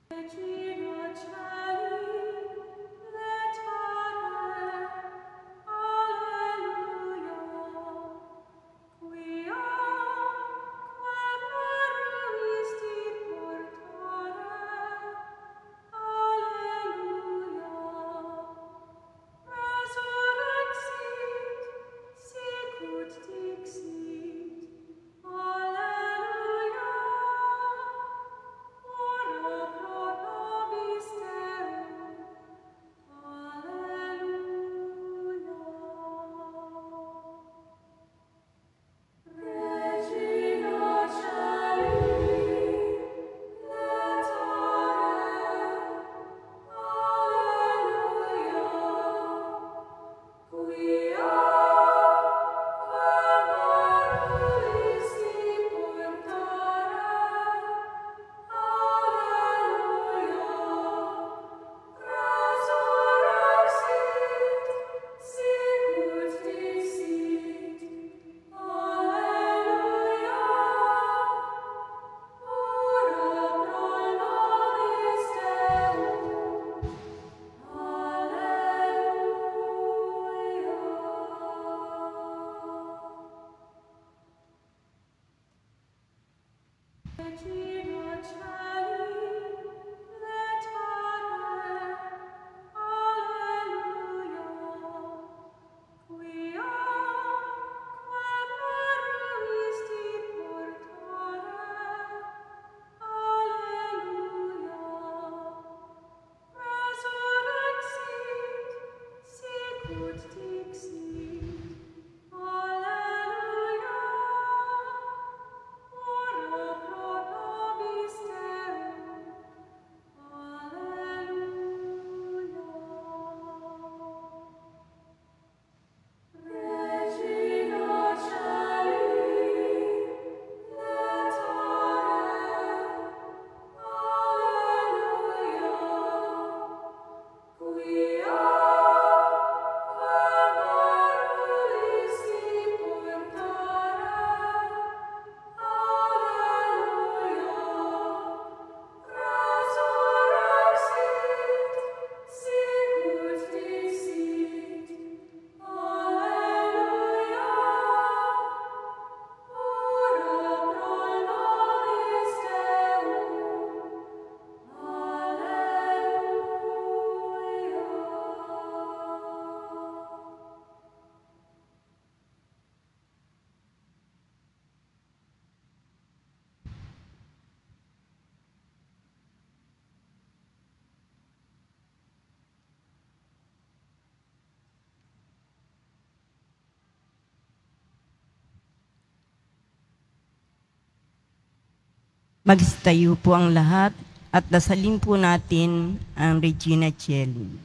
Magstayo po ang lahat at dasalin po natin ang Regina Coeli.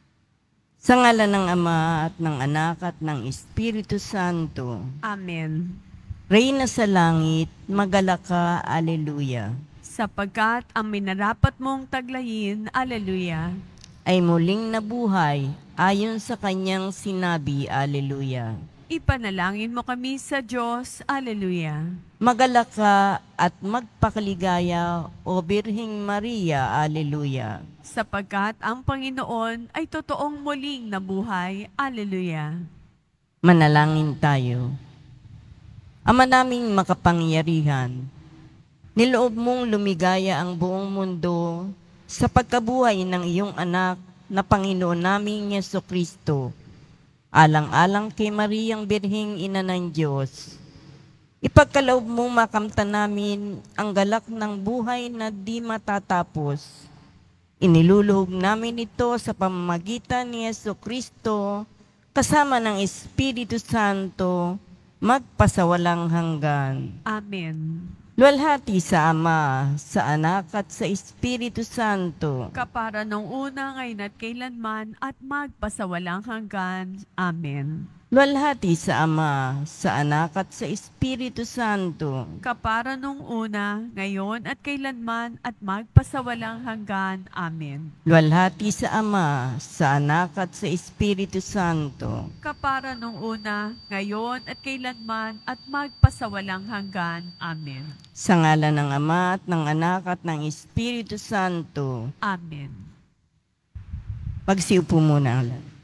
Sa ngalan ng Ama at ng Anak at ng Espiritu Santo. Amen. Reyna sa langit, magalak ka, Alleluia. Sapagkat ang minarapat mong taglayin, Alleluia, ay muling nabuhay ayon sa kanyang sinabi, Alleluia. ipanalangin mo kami sa Diyos, Alleluia. Magalak ka at magpakaligaya, O Birheng Maria, Alleluia. Sapagkat ang Panginoon ay totoong muling nabuhay, Alleluia. Manalangin tayo. Ama naming makapangyarihan, niloob mong lumigaya ang buong mundo sa pagkabuhay ng iyong anak na Panginoon naming Jesucristo, alang-alang kay Mariang Birheng Ina ng Diyos. Ipagkaloob mong makamtan namin ang galak ng buhay na di matatapos. Iniluluhog namin ito sa pamamagitan ni Jesucristo kasama ng Espiritu Santo, magpasawalang hanggan. Amen. Luwalhati sa Ama, sa Anak at sa Espiritu Santo. Kapara nung una, ngayon at kailanman, at magpasawalang hanggan. Amen. Luwalhati sa Ama, sa Anak at sa Espiritu Santo. Kapara nung una, ngayon at kailanman at magpasawalang hanggan. Amen. Luwalhati sa Ama, sa Anak at sa Espiritu Santo. Kapara nung una, ngayon at kailanman at magpasawalang hanggan. Amen. Sa ngalan ng Ama at ng Anak at ng Espiritu Santo. Amen. Magsiupo muna ang lahat.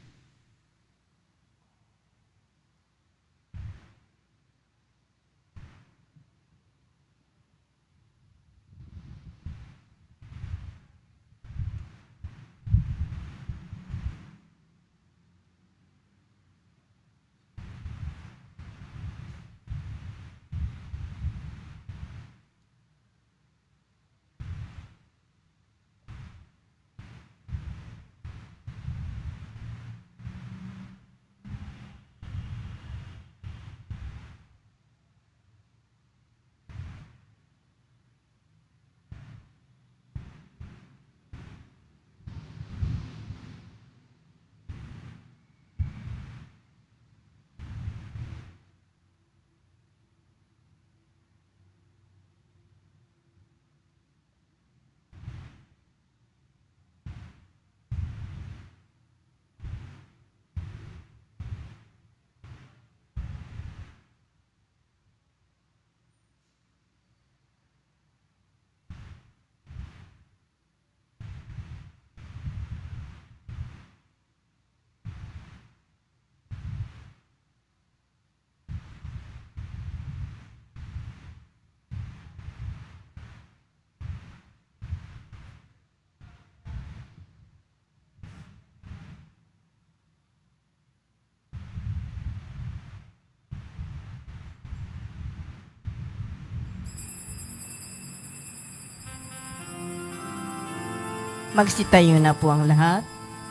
Magsitayo na po ang lahat.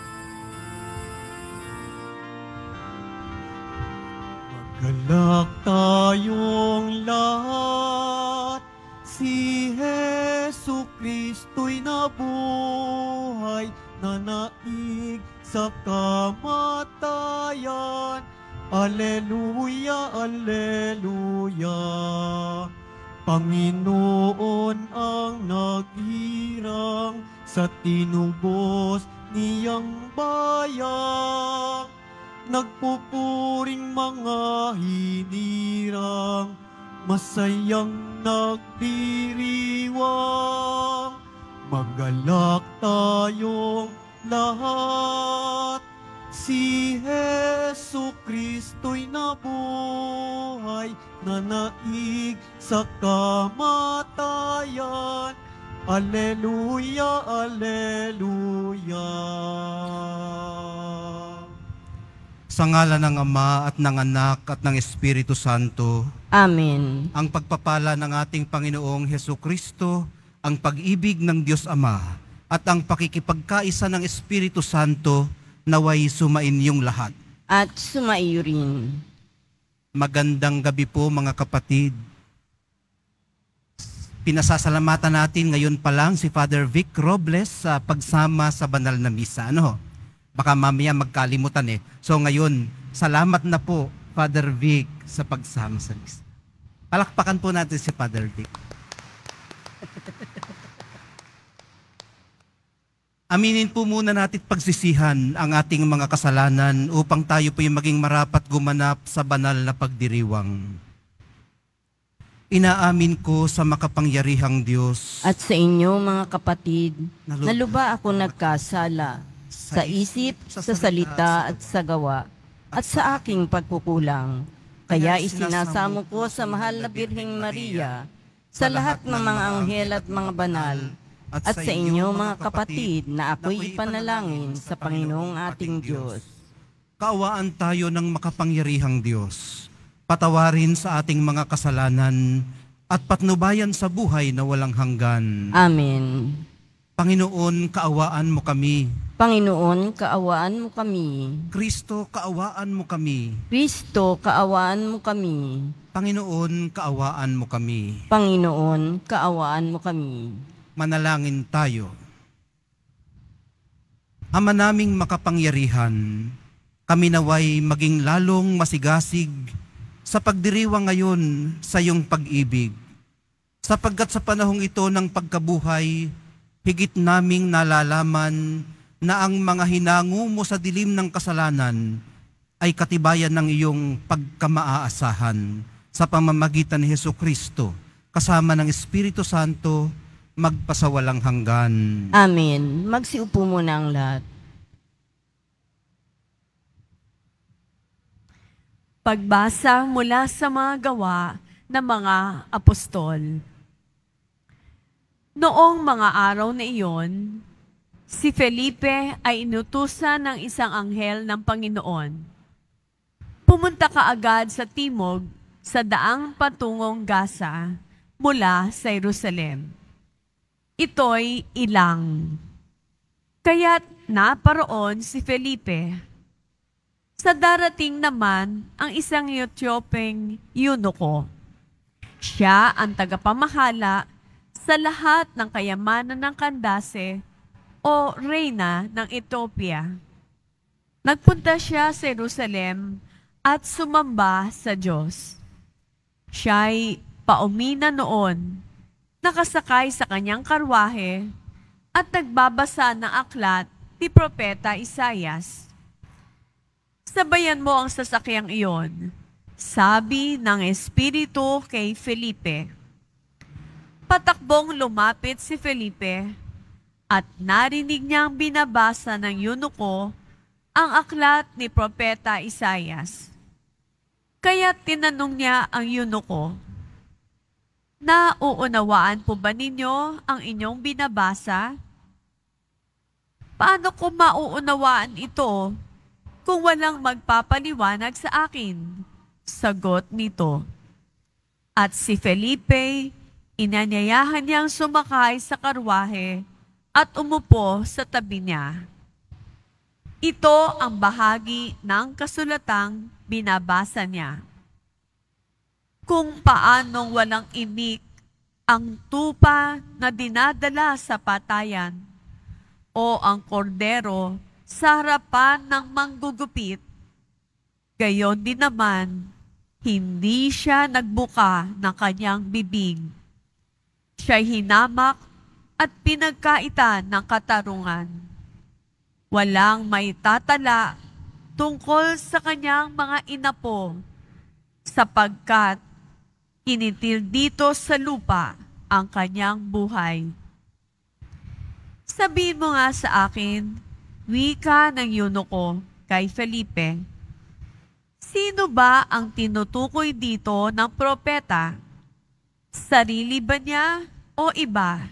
Magalak tayong lahat, si Hesu Kristo'y nabuhay, nanaig sa kamatayan. Alleluia, Alleluia. Panginoon ang naghirang sa tinubos niyang bayan. Nagpupuring mga hinirang, masayang nagdiriwang. Magalak tayong lahat, si Hesu Kristo'y nabuhay, nanaig sa kamatayan. Alleluia, Alleluia. Sa ngalan ng Ama at ng Anak at ng Espiritu Santo. Amen. Ang pagpapala ng ating Panginoong Hesu Kristo, ang pag-ibig ng Diyos Ama, at ang pakikipagkaisa ng Espiritu Santo naway sumainyong lahat. At sumaiyo rin. Magandang gabi po mga kapatid. Pinasasalamatan natin ngayon pa lang si Father Vic Robles sa pagsama sa banal na misa. Ano? Baka mamaya magkalimutan eh. So ngayon, salamat na po Father Vic sa pagsama sa misa. Palakpakan po natin si Father Vic. Aminin po muna natin pagsisihan ang ating mga kasalanan upang tayo po yung maging marapat gumanap sa banal na pagdiriwang. Inaamin ko sa makapangyarihang Diyos At sa inyo mga kapatid, naluba ako nagkasala sa isip, sa salita at sa gawa, at sa aking pagkukulang. Kaya isinasamo ko sa mahal na Birheng Maria, sa lahat ng mga anghel at mga banal, at sa inyo mga kapatid na ako'y ipanalangin sa Panginoong ating Diyos. Kaawaan tayo ng makapangyarihang Diyos. Patawarin sa ating mga kasalanan at patnubayan sa buhay na walang hanggan. Amen. Panginoon, kaawaan mo kami. Panginoon, kaawaan mo kami. Kristo, kaawaan mo kami. Kristo, kaawaan mo kami. Panginoon, kaawaan mo kami. Panginoon, kaawaan mo kami. Manalangin tayo. Ama naming makapangyarihan, kami naway maging lalong masigasig sa pagdiriwang ngayon sa iyong pag-ibig. Sapagkat sa panahong ito ng pagkabuhay, higit naming nalalaman na ang mga hinango mo sa dilim ng kasalanan ay katibayan ng iyong pagkamaaasahan sa pamamagitan ni Jesucristo, kasama ng Espiritu Santo, magpasawalang hanggan. Amen. Magsiupo muna ang lahat. Pagbasa mula sa mga gawa ng mga apostol. Noong mga araw na iyon, si Felipe ay inutusan ng isang anghel ng Panginoon. Pumunta ka agad sa timog sa daang patungong Gaza mula sa Jerusalem. Ito'y ilang. Kaya't naparoon si Felipe. Sa darating naman ang isang Ethiopiang eunuko. Siya ang tagapamahala sa lahat ng kayamanan ng Candace o reyna ng Ethiopia. Nagpunta siya sa Jerusalem at sumamba sa Diyos. Siya'y paumina noon, nakasakay sa kanyang karwahe at nagbabasa ng aklat ni Propeta Isaias. Sabayan mo ang sasakyang iyon, sabi ng Espiritu kay Felipe. Patakbong lumapit si Felipe at narinig niyang binabasa ng eunuko ang aklat ni Propeta Isaias. Kaya tinanong niya ang eunuko, nauunawaan po ba ninyo ang inyong binabasa? Paano ko mauunawaan ito kung walang magpapaliwanag sa akin? Sagot nito. At si Felipe, inanyayahan niyang sumakay sa karwahe at umupo sa tabi niya. Ito ang bahagi ng kasulatang binabasa niya. Kung paanong walang imik ang tupa na dinadala sa patayan o ang kordero sa harapan ng manggugupit, gayon din naman, hindi siya nagbuka ng kanyang bibig. Siya'y hinamak at pinagkaitan ng katarungan. Walang may tatala tungkol sa kanyang mga inapo, sapagkat kinitil dito sa lupa ang kanyang buhay. Sabihin mo nga sa akin, wika ng eunuko kay Felipe, sino ba ang tinutukoy dito ng propeta? Sarili ba niya o iba?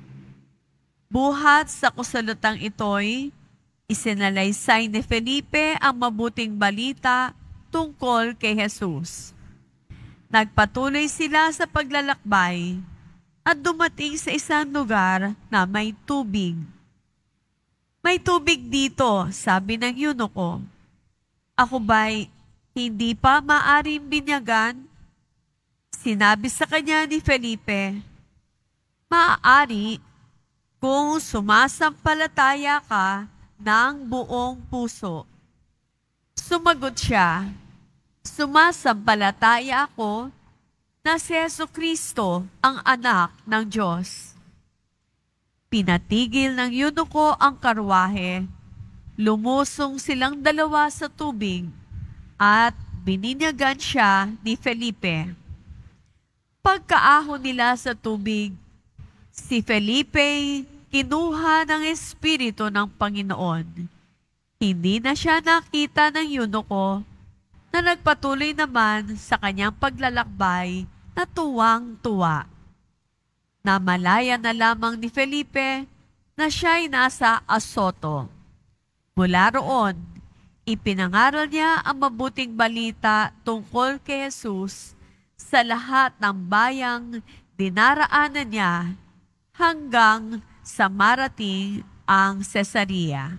Buhat sa kasulutang ito'y isinalaysay ni Felipe ang mabuting balita tungkol kay Jesus. Nagpatuloy sila sa paglalakbay at dumating sa isang lugar na may tubig. May tubig dito, sabi ng eunuko. Ako ba'y hindi pa maaring binyagan? Sinabi sa kanya ni Felipe, maaari kung sumasampalataya ka ng buong puso. Sumagot siya, sumasampalataya ako na si Jesucristo ang anak ng Diyos. Pinatigil ng eunuko ang karwahe, lumusong silang dalawa sa tubig at bininyagan siya ni Felipe. Pagkaahon nila sa tubig, si Felipe kinuha ng Espiritu ng Panginoon. Hindi na siya nakita ng eunuko na nagpatuloy naman sa kanyang paglalakbay na tuwang-tuwa. Namalaya na lamang ni Felipe na siya'y nasa Azoto. Mula roon, ipinangaral niya ang mabuting balita tungkol kay Jesus sa lahat ng bayang dinaraanan niya hanggang sa marating ang Cesarea.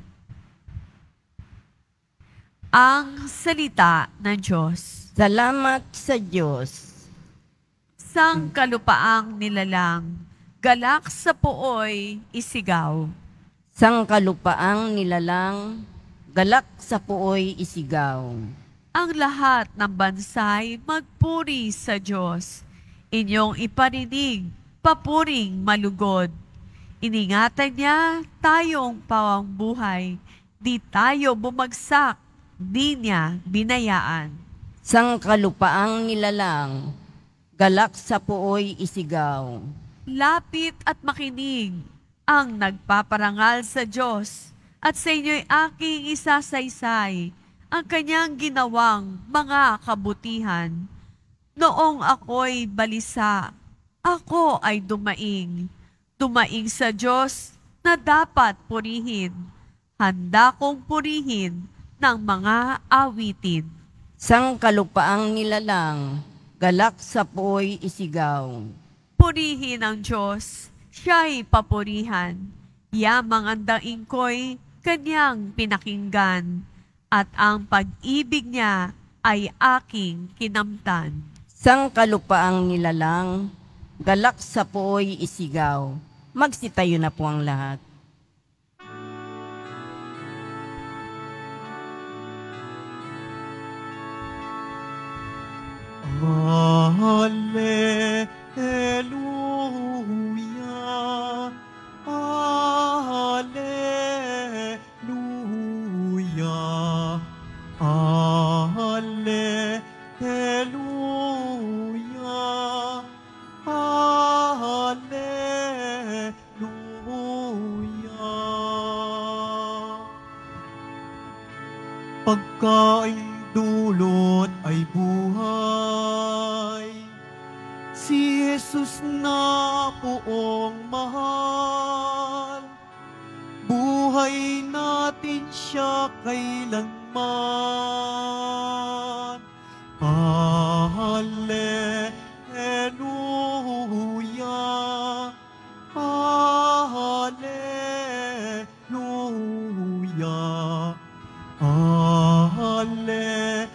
Ang salita ng Diyos. Salamat sa Diyos. Sang kalupaang nilalang, galak sa pooy isigaw. Sang kalupaang nilalang, galak sa puoy isigaw. Ang lahat ng bansay magpuri sa Diyos. Inyong iparinig, papuring malugod. Iningatan niya tayong pawang buhay. Di tayo bumagsak, di niya binayaan. Sang kalupaang nilalang, galak sa puoy isigaw. Lapit at makinig ang nagpaparangal sa Diyos at sa inyo'y aking isasaysay ang kanyang ginawang mga kabutihan. Noong ako'y balisa, ako ay dumaing. Dumaing sa Diyos na dapat purihin. Handa kong purihin ng mga awitin. Sang kalupaang nilalang, galak sa puoy isigaw. Purihin ang Diyos, siya'y papurihan. Yamang ang daing ko'y kanyang pinakinggan, at ang pag-ibig niya ay aking kinamtan. Sang kalupaang nilalang, galak sa puoy isigaw. Magsitayo na po ang lahat. Alleluia, Alleluia, Alleluia, Alleluia. Pagkaing dulot ay buhay, si Jesus na poong mahal. Buhay natin siya kailanman. Alleluia, Alleluia, Alleluia,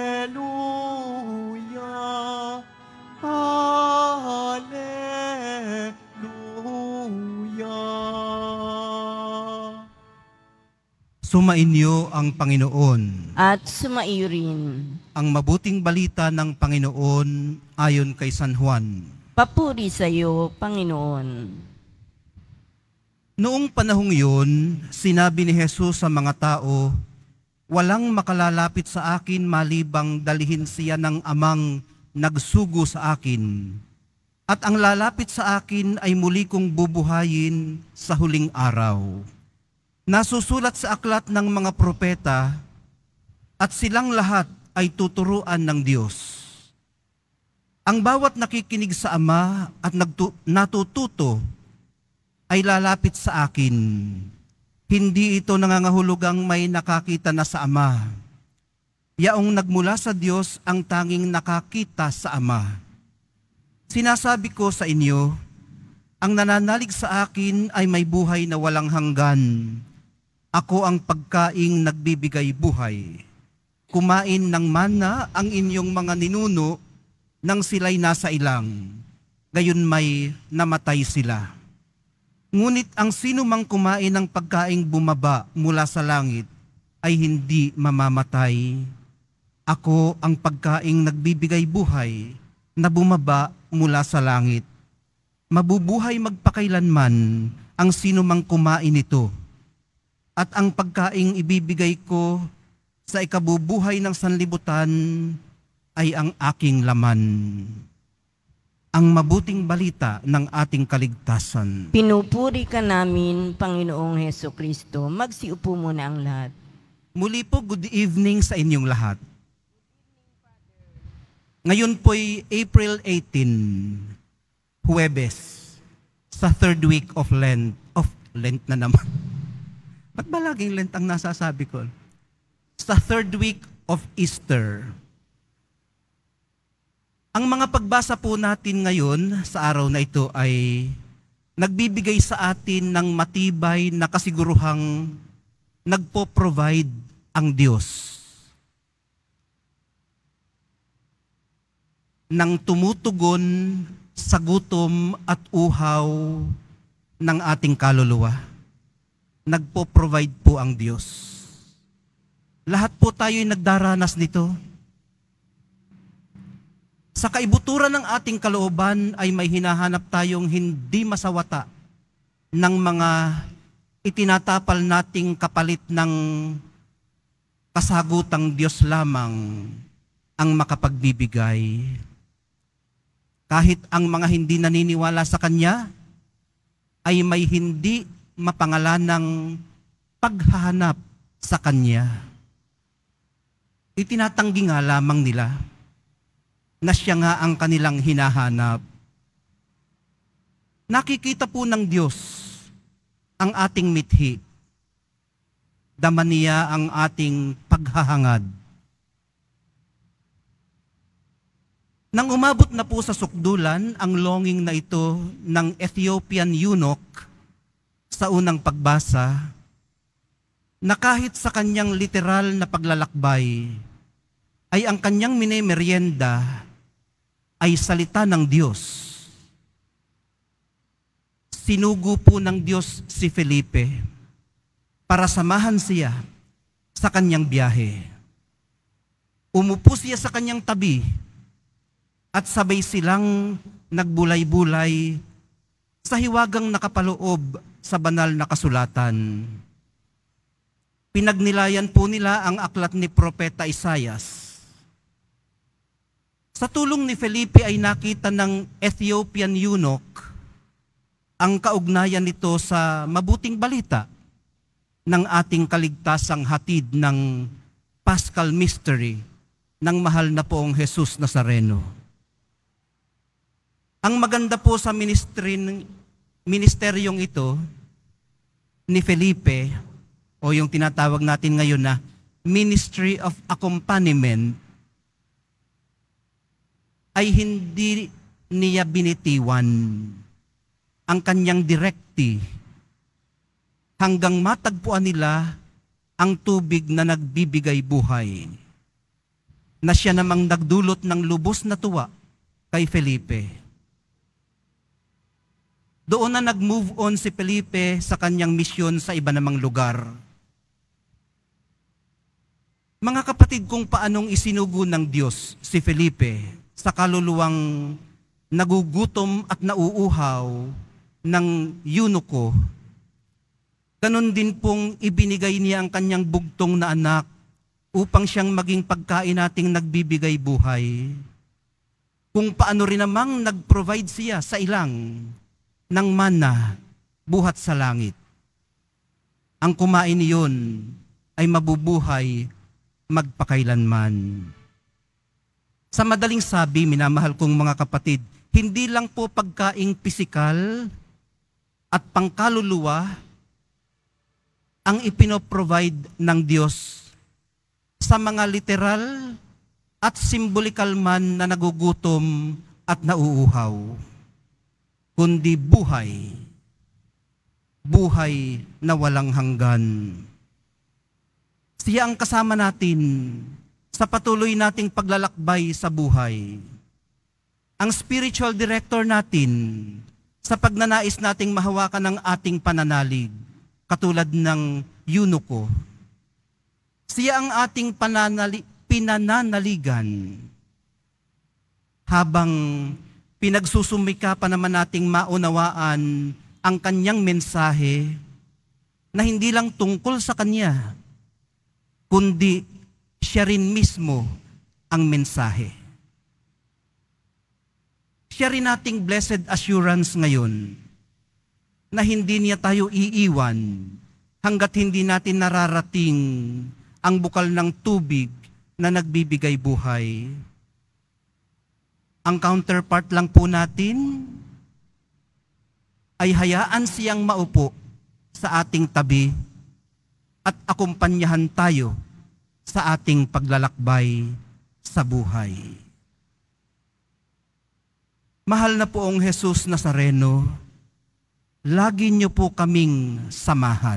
Alleluia. Sumainyo ang Panginoon. At sumaiyo rin. Ang mabuting balita ng Panginoon ayon kay San Juan. Papuri sa iyo, Panginoon. Noong panahong yun, sinabi ni Jesus sa mga tao, walang makalalapit sa akin malibang dalhin siya ng amang nagsugo sa akin. At ang lalapit sa akin ay muli kong bubuhayin sa huling araw. Nasusulat sa aklat ng mga propeta, at silang lahat ay tuturuan ng Diyos. Ang bawat nakikinig sa Ama at natututo ay lalapit sa akin. Hindi ito nangangahulugang may nakakita na sa Ama. Yaong nagmula sa Diyos ang tanging nakakita sa Ama. Sinasabi ko sa inyo, ang nananalig sa akin ay may buhay na walang hanggan. Ako ang pagkaing nagbibigay buhay. Kumain ng mana ang inyong mga ninuno nang sila'y nasa ilang. Gayon may namatay sila. Ngunit ang sino mang kumain ng pagkaing bumaba mula sa langit ay hindi mamamatay. Ako ang pagkaing nagbibigay buhay na bumaba mula sa langit. Mabubuhay magpakailanman ang sino mang kumain nito. At ang pagkaing ibibigay ko sa ikabubuhay ng sanlibutan ay ang aking laman. Ang mabuting balita ng ating kaligtasan. Pinupuri ka namin, Panginoong Heso Kristo. Magsiupo muna ang lahat. Muli po, good evening sa inyong lahat. Ngayon po'y April 18, Huwebes, sa third week of Lent. Lent na naman. Ba't ba laging Lent ang nasasabi ko? Sa third week of Easter. Ang mga pagbasa po natin ngayon sa araw na ito ay nagbibigay sa atin ng matibay na kasiguruhang nagpo-provide ang Diyos. Nang tumutugon sa gutom at uhaw ng ating kaluluwa. Nagpo-provide po ang Diyos. Lahat po tayo'y nagdaranas nito. Sa kaibuturan ng ating kalooban ay may hinahanap tayong hindi masawata ng mga itinatapal nating kapalit ng kasagutang Diyos lamang ang makapagbibigay. Kahit ang mga hindi naniniwala sa Kanya ay may hindi mapangalanang paghahanap sa Kanya. Itinatanggi nga lamang nila na siya nga ang kanilang hinahanap. Nakikita po ng Diyos ang ating mithi. Dama niya ang ating paghahangad. Nang umabot na po sa sukdulan ang longing na ito ng Ethiopian eunuch sa unang pagbasa, na kahit sa kanyang literal na paglalakbay ay ang kanyang minemerienda ay salita ng Diyos. Sinugo po ng Diyos si Felipe para samahan siya sa kanyang biyahe. Umupo siya sa kanyang tabi at sabay silang nagbulay-bulay sa hiwagang nakapaloob sa banal na kasulatan. Pinagnilayan po nila ang aklat ni Propeta Isaias. Sa tulong ni Felipe ay nakita ng Ethiopian eunuch ang kaugnayan nito sa mabuting balita ng ating kaligtasang hatid ng Paschal Mystery ng mahal na poong Jesus Nazareno. Ang maganda po sa ministeryong ito ni Felipe, o yung tinatawag natin ngayon na Ministry of Accompaniment, ay hindi niya binitiwan ang kanyang direkti hanggang matagpuan nila ang tubig na nagbibigay buhay, na siya namang nagdulot ng lubos na tuwa kay Felipe. Doon na nag-move on si Felipe sa kanyang misyon sa iba namang lugar. Mga kapatid, kung paanong isinugo ng Diyos si Felipe sa kaluluwang nagugutom at nauuhaw ng eunuko, ganun din pong ibinigay niya ang kanyang bugtong na anak upang siyang maging pagkain nating nagbibigay buhay. Kung paano rin namang nag-provide siya sa ilang ng mana buhat sa langit. Ang kumain niyon ay mabubuhay magpakailanman. Sa madaling sabi, minamahal kong mga kapatid, hindi lang po pagkaing pisikal at pangkaluluwa ang ipinoprovide ng Diyos sa mga literal at simbolikal man na nagugutom at nauuhaw, kundi buhay, buhay na walang hanggan. Siya ang kasama natin sa patuloy nating paglalakbay sa buhay. Ang spiritual director natin sa pagnanais nating mahawakan ng ating pananalig, katulad ng eunuko. Siya ang ating pinananaligan habang pinagsusumika pa naman nating maunawaan ang kanyang mensahe na hindi lang tungkol sa kanya, kundi siya rin mismo ang mensahe. Siya rin nating blessed assurance ngayon na hindi niya tayo iiwan hanggat hindi natin nararating ang bukal ng tubig na nagbibigay buhay. Ang counterpart lang po natin ay hayaan siyang maupo sa ating tabi at akumpanyahan tayo sa ating paglalakbay sa buhay. Mahal na poong Jesus Nazareno, lagi niyo po kaming samahan.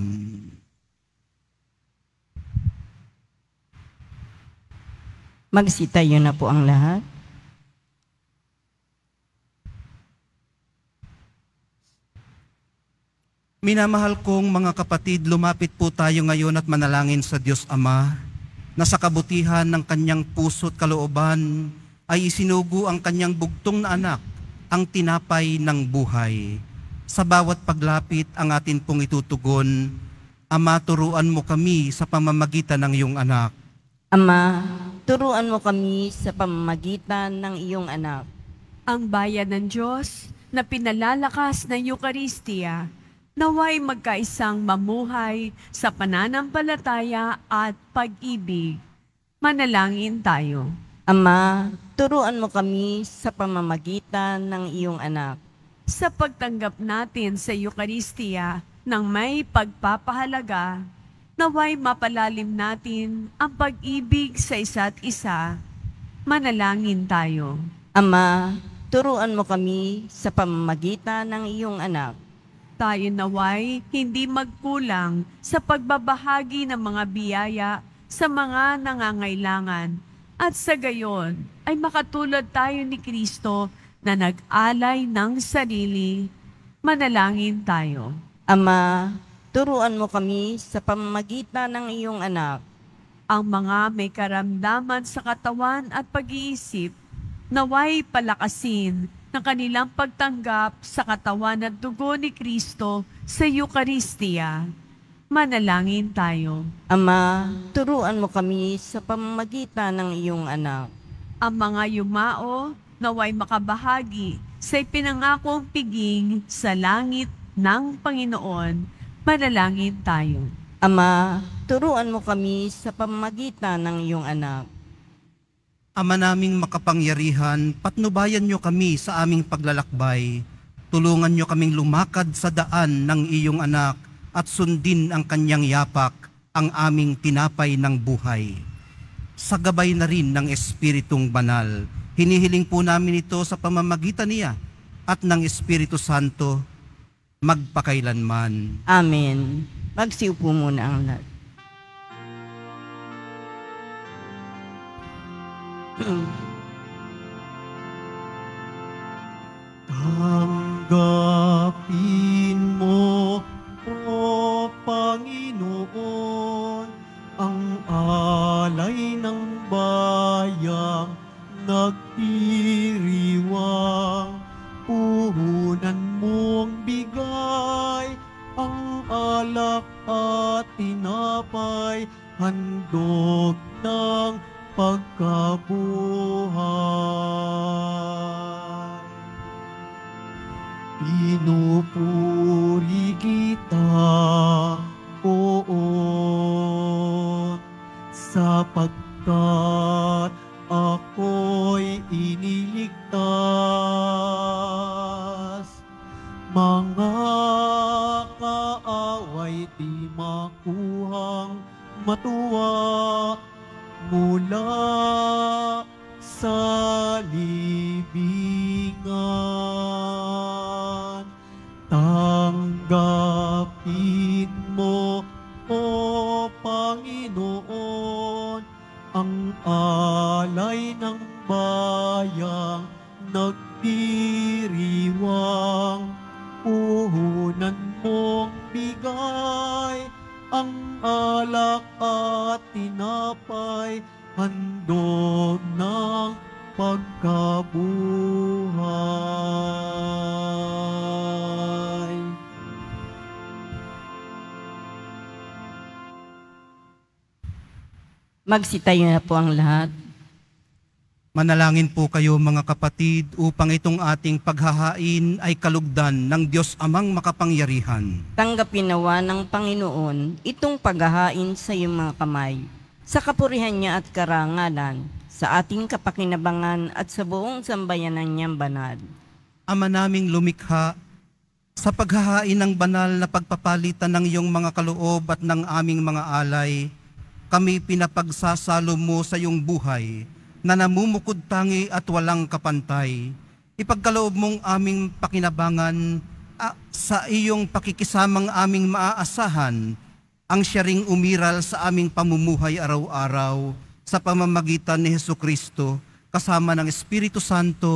Magsitayo na po ang lahat. Minamahal kong mga kapatid, lumapit po tayo ngayon at manalangin sa Diyos Ama na sa kabutihan ng kanyang puso't kalooban ay isinugo ang kanyang bugtong na anak, ang tinapay ng buhay. Sa bawat paglapit ang atin pong itutugon, Ama, turuan mo kami sa pamamagitan ng iyong anak. Ama, turuan mo kami sa pamamagitan ng iyong anak. Ang bayan ng Diyos na pinalalakas ng Eucharistia, naway magkaisang mamuhay sa pananampalataya at pag-ibig. Manalangin tayo. Ama, turuan mo kami sa pamamagitan ng iyong anak. Sa pagtanggap natin sa Eucharistia ng may pagpapahalaga, naway mapalalim natin ang pag-ibig sa isa't isa. Manalangin tayo. Ama, turuan mo kami sa pamamagitan ng iyong anak. Tayo naway hindi magkulang sa pagbabahagi ng mga biyaya sa mga nangangailangan at sa gayon ay makatulad tayo ni Kristo na nag-alay ng sarili. Manalangin tayo. Ama, turuan mo kami sa pamamagitan ng iyong anak. Ang mga may karamdaman sa katawan at pag-iisip, naway palakasin ng kanilang pagtanggap sa katawan at dugo ni Kristo sa Eucharistia. Manalangin tayo. Ama, turuan mo kami sa pamamagitan ng iyong anak. Ang mga yumao, naway makabahagi sa ipinangakong piging sa langit ng Panginoon. Manalangin tayo. Ama, turuan mo kami sa pamamagitan ng iyong anak. Ama naming makapangyarihan, patnubayan niyo kami sa aming paglalakbay. Tulungan niyo kaming lumakad sa daan ng iyong anak at sundin ang kanyang yapak, ang aming tinapay ng buhay. Sa gabay na rin ng Espiritong Banal, hinihiling po namin ito sa pamamagitan niya at ng Espiritu Santo, magpakailanman. Amen. Magsiupo muna ang lahat. Tanggapin mo, O Panginoon, ang alay ng bayang nagdiriwang. Puhunan mong bigay ang alak at tinapay, handog ng pagkabuhay. Pinupuri kita, Poon, sapagkat ako'y iniligtas. Mga kaaway di makuhang matuwa mula sa libingan. Tanggapin mo, O Panginoon, ang alay ng bayang nagdiriwang. Puhunan mong bigay ang alak at tinapay, handog ng pagkabuhay. Magsitayo na po ang lahat. Manalangin po kayo mga kapatid upang itong ating paghahain ay kalugdan ng Diyos Amang makapangyarihan. Tanggapin nawa ng Panginoon itong paghahain sa iyong mga kamay, sa kapurihan niya at karangalan, sa ating kapakinabangan at sa buong sambayanan niyang banal. Ama naming lumikha, sa paghahain ng banal na pagpapalitan ng iyong mga kaloob at ng aming mga alay, kami pinapagsasalo mo sa iyong buhay, na namumukod tangi at walang kapantay. Ipagkaloob mong aming pakinabangan sa iyong pakikisamang aming maaasahan, ang siya ring umiral sa aming pamumuhay araw-araw sa pamamagitan ni Hesukristo, kasama ng Espiritu Santo,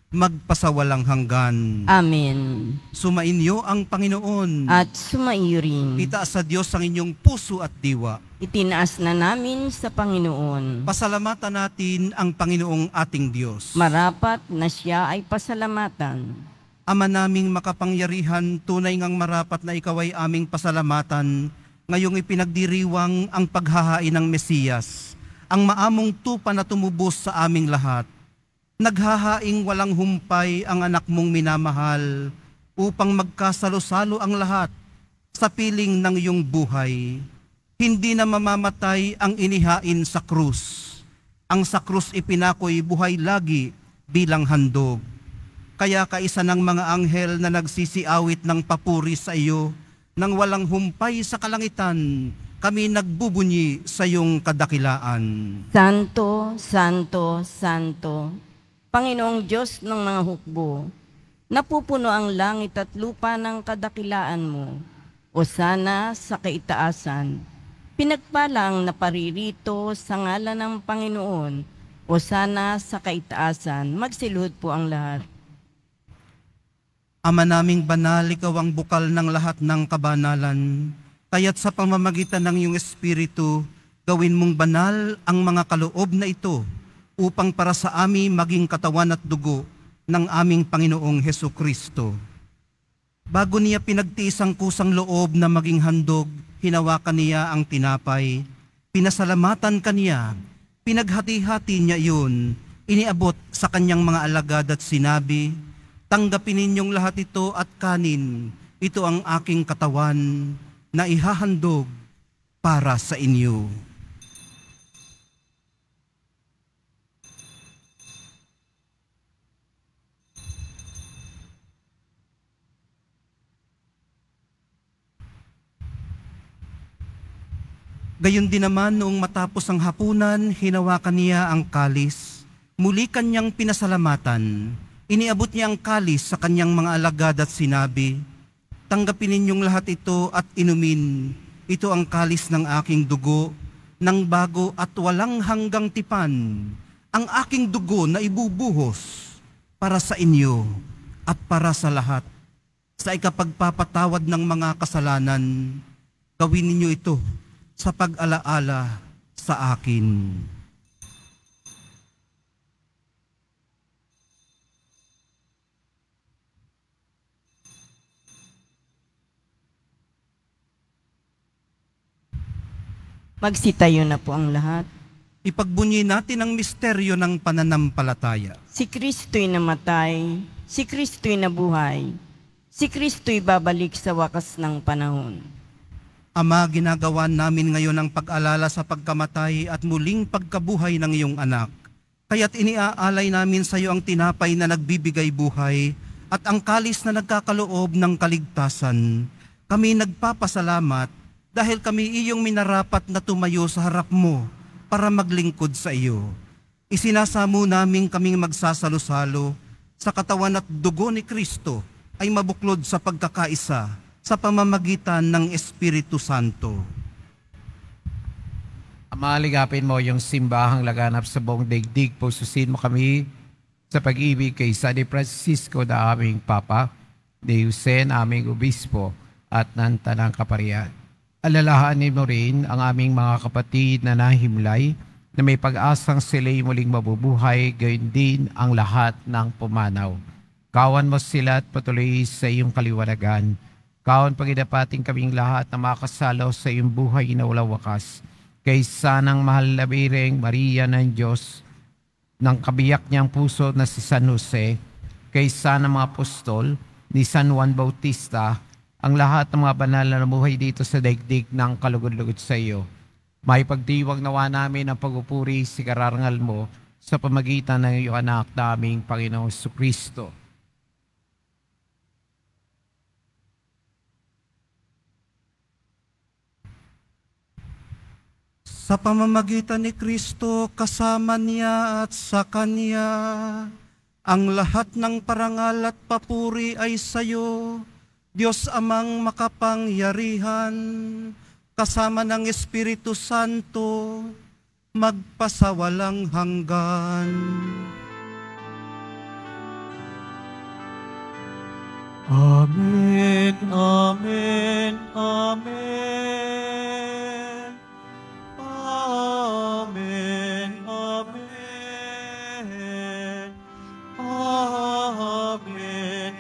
magpasawalang hanggan. Amen. Sumainyo ang Panginoon. At sumaiyo rin. Itaas sa Diyos ang inyong puso at diwa. Itinaas na namin sa Panginoon. Pasalamatan natin ang Panginoong ating Diyos. Marapat na siya ay pasalamatan. Ama naming makapangyarihan, tunay ngang marapat na ikaw ay aming pasalamatan, ngayong ipinagdiriwang ang paghahain ng Mesiyas, ang maamong tupa na tumubos sa aming lahat. Naghahaing walang humpay ang anak mong minamahal, upang magkasalo-salo ang lahat sa piling ng iyong buhay. Hindi na mamamatay ang inihain sa krus. Ang sa krus ipinako'y buhay lagi bilang handog. Kaya kaisa ng mga anghel na nagsisiawit ng papuri sa iyo, nang walang humpay sa kalangitan, kami nagbubunyi sa iyong kadakilaan. Santo, Santo, Santo, Panginoong Diyos ng mga hukbo, napupuno ang langit at lupa ng kadakilaan mo. Hosana sa kaitaasan. Pinagpala ang naparirito sa ngalan ng Panginoon. Hosana sa kaitaasan. Magsiluhod po ang lahat. Ama naming banal, ikaw ang bukal ng lahat ng kabanalan. Kaya't sa pamamagitan ng iyong Espiritu, gawin mong banal ang mga kaloob na ito, upang para sa amin maging katawan at dugo ng aming Panginoong Hesukristo. Bago niya pinagtiis ang kusang loob na maging handog, hinawakan niya ang tinapay, pinasalamatan kaniya, pinaghati-hati niya iyon, iniabot sa kanyang mga alagad at sinabi, tanggapin ninyong lahat ito at kanin, ito ang aking katawan na ihahandog para sa inyo. Gayon din naman noong matapos ang hapunan, hinawakan niya ang kalis. Muli kanyang pinasalamatan. Iniabot niya ang kalis sa kanyang mga alagad at sinabi, tanggapin ninyong lahat ito at inumin. Ito ang kalis ng aking dugo, ng bago at walang hanggang tipan. Ang aking dugo na ibubuhos para sa inyo at para sa lahat. Sa ikapagpapatawad ng mga kasalanan, gawin ninyo ito sa pag-alaala sa akin. Magsitayo na po ang lahat. Ipagbunyi natin ang misteryo ng pananampalataya. Si Kristo'y namatay, si Kristo'y nabuhay, si Kristo'y babalik sa wakas ng panahon. Ama, ginagawa namin ngayon ang pag-alala sa pagkamatay at muling pagkabuhay ng iyong anak. Kaya't iniaalay namin sa iyo ang tinapay na nagbibigay buhay at ang kalis na nagkakaloob ng kaligtasan. Kami nagpapasalamat dahil kami iyong minarapat na tumayo sa harap mo para maglingkod sa iyo. Isinasamo namin kaming magsasalo-salo sa katawan at dugo ni Kristo ay mabuklod sa pagkakaisa sa pamamagitan ng Espiritu Santo. Ama, ligapin mo yung simbahang laganap sa buong daigdig. Pususin mo kami sa pag-ibig kay San Francisco na aming Papa, ni Jose na aming Obispo, at ng Tanang Kaparian. Alalahanin mo rin ang aming mga kapatid na nahimlay na may pag-asang sila'y muling mabubuhay, gayon din ang lahat ng pumanaw. Kawan mo sila at patuloy sa iyong kaliwanagan. Kawan pagdapating kaming lahat na makasalo sa iyong buhay na walang wakas. Kaysa ng mahal na Bireng Maria ng Diyos, ng kabiyak niyang puso na si San Jose, kaysa ng mga apostol, ni San Juan Bautista, ang lahat ng mga banal na namuhay dito sa daigdig ng kalugod-lugod sa iyo. May pagdiwang nawa namin ang pagpupuri si kararangal mo sa pamagitan ng iyong anak naming Panginoong Jesucristo. Sa pamamagitan ni Kristo, kasama niya at sa Kanya, ang lahat ng parangal at papuri ay sa iyo, Diyos Amang makapangyarihan, kasama ng Espiritu Santo, magpasawalang hanggan. Amen, amen, amen. Amen, amen. Amen,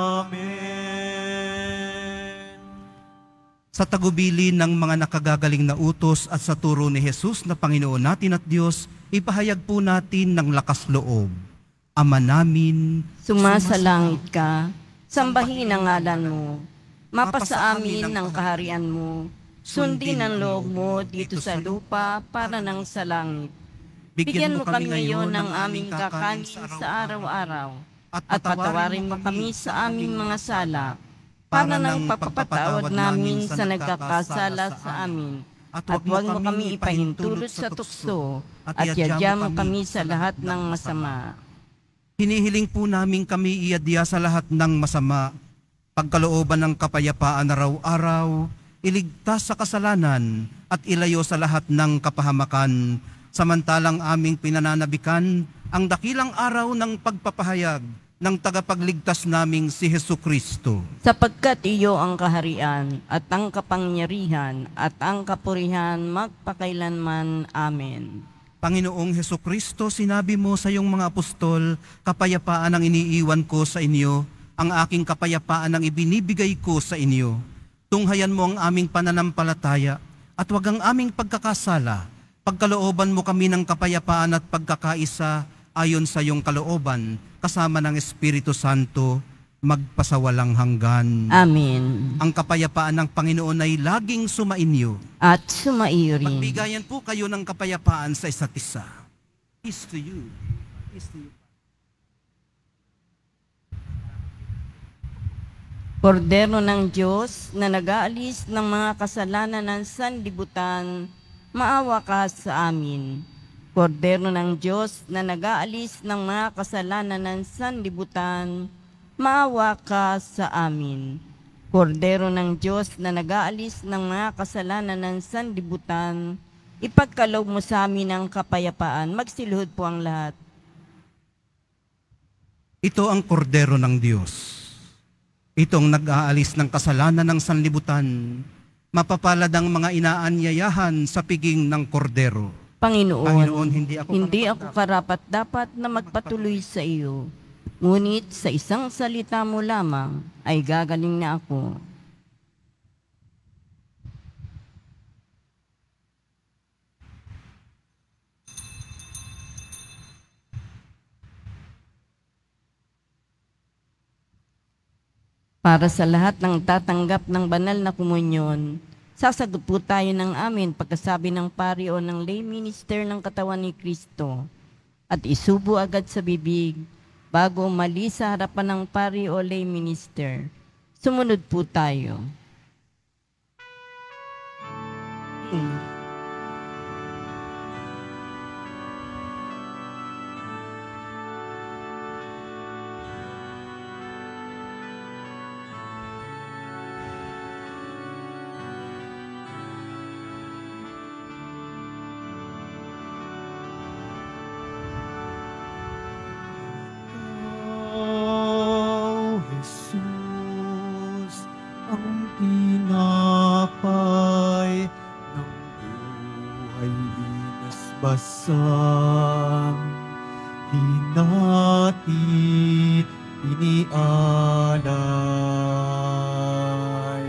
amen. Sa tagubilin ng mga nakagagaling na utos at sa turo ni Jesus na Panginoon natin at Diyos, ipahayag po natin ng lakas loob. Ama namin, Sumasalangit ka, sambahin ang ngalan mo. Mapasa amin ang kaharian mo. Sundin ang loob mo dito sa lupa para nang sa langit. Bigyan mo kami ngayon ng aming kakanin sa araw-araw. At patawarin mo kami sa aming mga sala, para ng pagpapatawad namin sa nagkakasala sa amin. At huwag mo kami ipahintulot sa tukso, at yadya mo kami sa lahat ng masama. hinihiling po namin kami iadya sa lahat ng masama, pagkalooban ng kapayapaan araw-araw, iligtas sa kasalanan at ilayo sa lahat ng kapahamakan, samantalang aming pinananabikan ang dakilang araw ng pagpapahayag ng tagapagligtas naming si Jesucristo. Sapagkat iyo ang kaharian at ang kapangyarihan at ang kapurihan magpakailanman. Amen. Panginoong Jesucristo, sinabi mo sa iyong mga apostol, kapayapaan ang iniiwan ko sa inyo, ang aking kapayapaan ang ibinibigay ko sa inyo. Tunghayan mo ang aming pananampalataya at wag ang aming pagkakasala. Pagkalooban mo kami ng kapayapaan at pagkakaisa ayon sa iyong kalooban, kasama ng Espiritu Santo, magpasawalang hanggan. Amen. Ang kapayapaan ng Panginoon ay laging sumainyo. At sumaiyo rin. Magbigayan po kayo ng kapayapaan sa isa't isa. Peace to you. Peace to you. Kordero ng Diyos na nag-aalis ng mga kasalanan ng sanlibutan, maawa ka sa amin. Kordero ng Diyos na nag-aalis ng mga kasalanan ng sanlibutan, maawa ka sa amin. Kordero ng Diyos na nag-aalis ng mga kasalanan ng sanlibutan, ipagkaloob mo sa amin ang kapayapaan. Magsiluhod po ang lahat. Ito ang kordero ng Diyos. Itong nag-aalis ng kasalanan ng sanlibutan. Mapapalad ang mga inaanyayahan sa piging ng kordero. Panginoon, hindi ako karapat-dapat na magpatuloy sa iyo. Ngunit sa isang salita mo lamang ay gagaling na ako. Para sa lahat ng tatanggap ng banal na komunyon, sasagot po tayo ng amin pagkasabi ng pari o ng lay minister ng katawan ni Kristo at isubo agad sa bibig bago umalis sa harapan ng pari o lay minister. Sumunod po tayo. Jesus, ang tinapay ng buhay linasbasan, hinatid, inialay.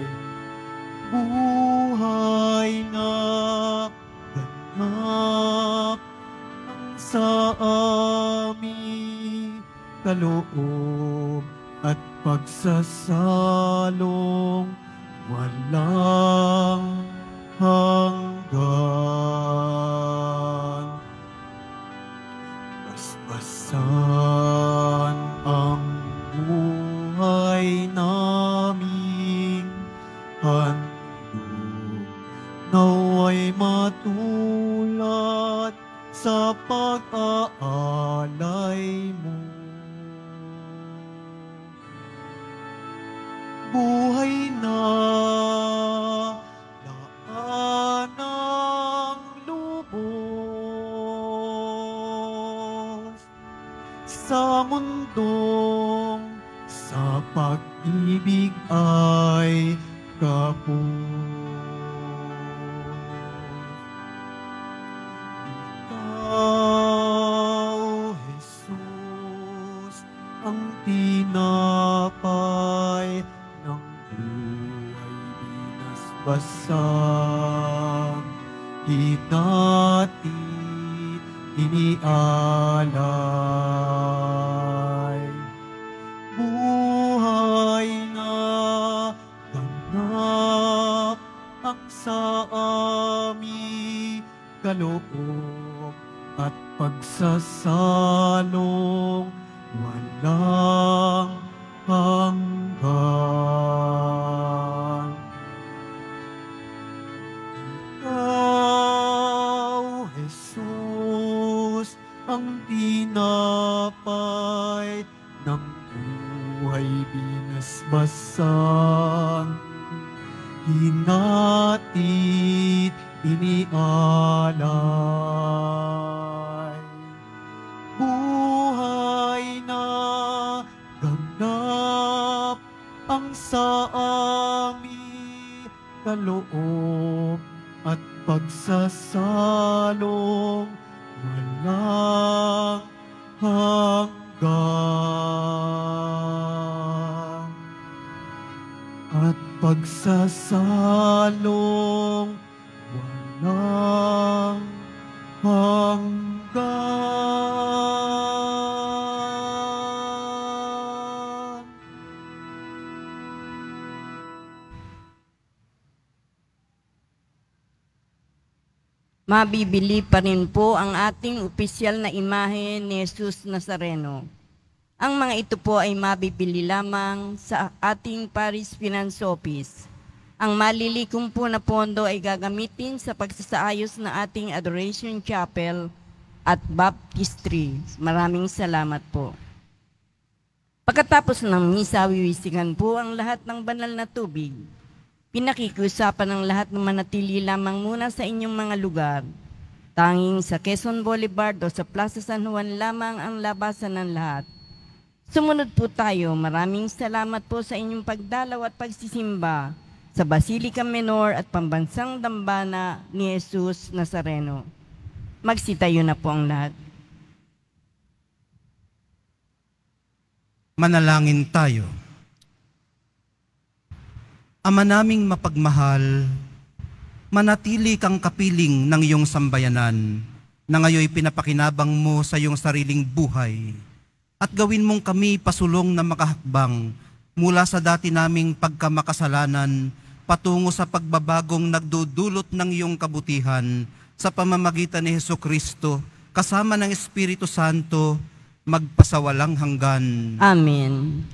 Buhay na ganap ang sa aming kaloob at pagsasalong walang hanggan. Basbasan ang buhay naming handog, naway matulad sa pag-aalay mo. Buhay na laan ng lubos sa mundong sa pag-ibig ay kapos. Ikaw, Jesus, ang tinapay ng buhay binasbasang hinati inialay. Buhay na ganap ang sa aming kaloob at pagsasalong walang hanggan. Ikaw, Jesus, ang tinapay ng buhay binasbasang hinatid inialay. Buhay na ganap ang sa aming kaloob at pagsasalong walang hanggan. At pagsasalong walang hanggan. Mabibili pa rin po ang ating opisyal na imahe ni Jesus Nazareno. Ang mga ito po ay mabibili lamang sa ating Parish Finance Office. Ang malilikom po na pondo ay gagamitin sa pagsasaayos na ating Adoration Chapel at Baptistry. Maraming salamat po. Pagkatapos ng misa, wiwisikan po ang lahat ng banal na tubig. Pinakikiusapan ng lahat na manatili lamang muna sa inyong mga lugar. Tanging sa Quezon Boulevard o sa Plaza San Juan lamang ang labasan ng lahat. Sumunod po tayo. Maraming salamat po sa inyong pagdalaw at pagsisimba sa Basilica Menor at Pambansang Dambana ni Jesus Nazareno. Magsitayo na po ang lahat. Manalangin tayo. Ama naming mapagmahal, manatili kang kapiling ng iyong sambayanan na ngayoy pinapakinabang mo sa iyong sariling buhay at gawin mong kami pasulong na makahakbang mula sa dati naming pagkamakasalanan patungo sa pagbabagong nagdudulot ng iyong kabutihan sa pamamagitan ni Hesukristo kasama ng Espiritu Santo magpasawalang hanggan. Amen.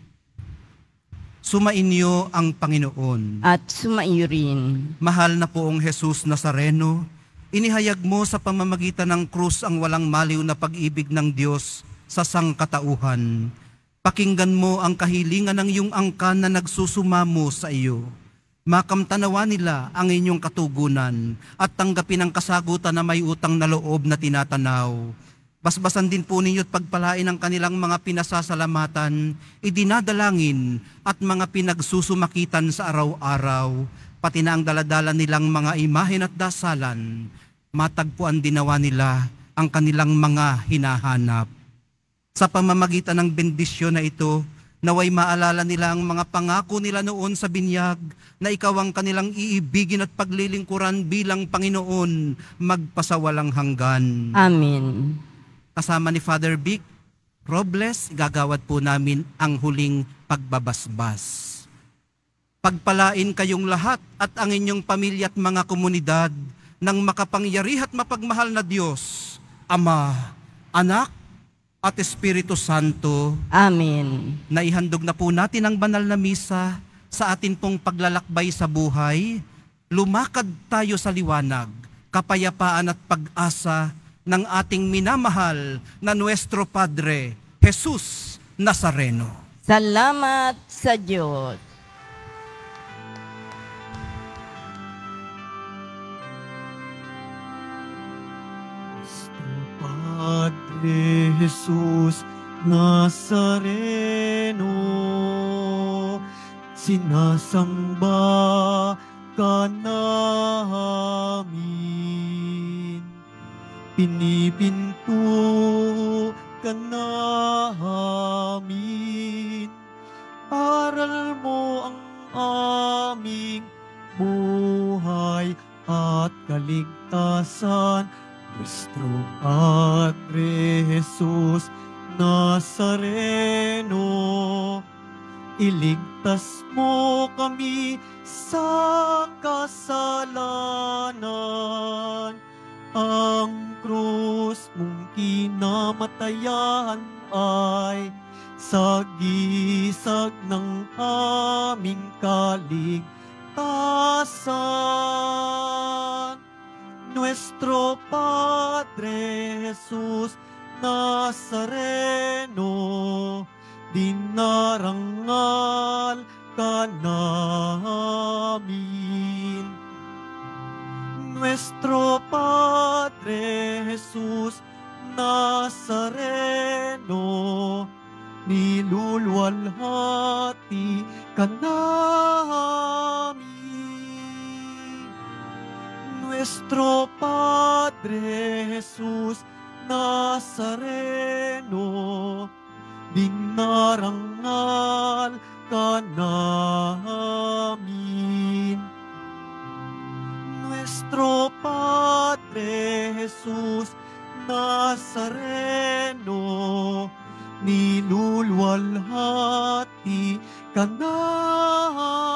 Sumainyo ang Panginoon. At sumaiyo rin. Mahal na poong Jesus Nazareno, inihayag mo sa pamamagitan ng krus ang walang maliw na pag-ibig ng Diyos sa sangkatauhan. Pakinggan mo ang kahilingan ng iyong angkan na nagsusumamo sa iyo. Makamtanawa nila ang inyong katugunan at tanggapin ang kasagutan na may utang na loob na tinatanaw. Basbasan din po ninyo at pagpalain ang kanilang mga pinasasalamatan, idinadalangin at mga pinagsusumakitan sa araw-araw, pati na ang daladala nilang mga imahen at dasalan. Matagpuan dinawa nila ang kanilang mga hinahanap. Sa pamamagitan ng bendisyon na ito, naway maalala nila ang mga pangako nila noon sa binyag na ikaw ang kanilang iibigin at paglilingkuran bilang Panginoon magpasawalang hanggan. Amen. Kasama ni Father Vic Robles, igagawad po namin ang huling pagbabasbas. Pagpalain kayong lahat at ang inyong pamilya at mga komunidad ng makapangyarihan at mapagmahal na Diyos, Ama, Anak, at Espiritu Santo. Amen. Naihandog na po natin ang banal na misa sa atin pong paglalakbay sa buhay. Lumakad tayo sa liwanag, kapayapaan at pag-asa ng ating minamahal na Nuestro Padre, Jesus Nazareno. Salamat sa Diyos. Nuestro Padre Jesus Nazareno, sinasamba ka namin. Pinipinto ka namin. Aral mo ang aming buhay at kaligtasan. Nuestro Padre Jesus Nazareno, iligtas mo kami sa kasalanan. Ang krus mong kinamatayan ay sagisag ng aming kaligtasan. Nuestro Padre Jesus Nazareno, dinarangal ka namin. Nuestro Padre Jesus Nazareno, niluluwalhati ka namin. Nuestro Padre Jesus Nazareno, dinarangal ka namin. Nuestro Padre Jesus Nazareno, niluluwalhati ka namin.